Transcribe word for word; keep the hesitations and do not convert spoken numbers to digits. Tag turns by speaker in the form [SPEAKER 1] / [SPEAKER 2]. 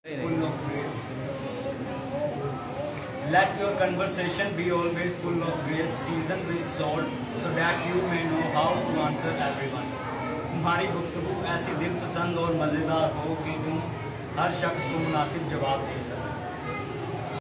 [SPEAKER 1] full of grace. Let your conversation be always full of grace, seasoned with salt, so that you may know how to answer everyone. तुम्हारी गुफ्तगू ऐसी दिल पसंद और मज़ेदार हो कि तुम हर शख्स को मुनासिब जवाब दे सको।